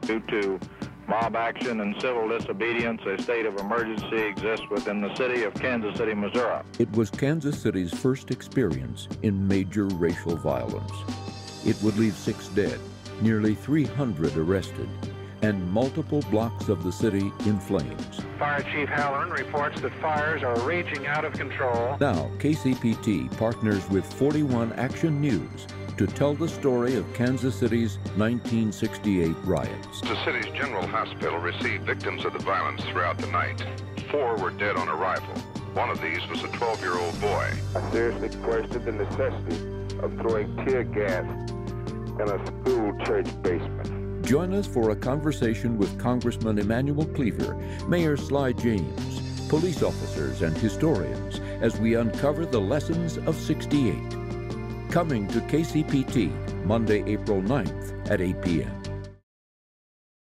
Due to mob action and civil disobedience, a state of emergency exists within the city of Kansas City, Missouri. It was Kansas City's first experience in major racial violence. It would leave 6 dead, nearly 300 arrested, and multiple blocks of the city in flames. Fire Chief Halloran reports that fires are raging out of control. Now, KCPT partners with 41 Action News to tell the story of Kansas City's 1968 riots. The city's general hospital received victims of the violence throughout the night. 4 were dead on arrival. One of these was a 12-year-old boy. I seriously questioned the necessity of throwing tear gas in a school church basement. Join us for a conversation with Congressman Emanuel Cleaver, Mayor Sly James, police officers, and historians as we uncover the lessons of '68. Coming to KCPT Monday, April 9th at 8 p.m.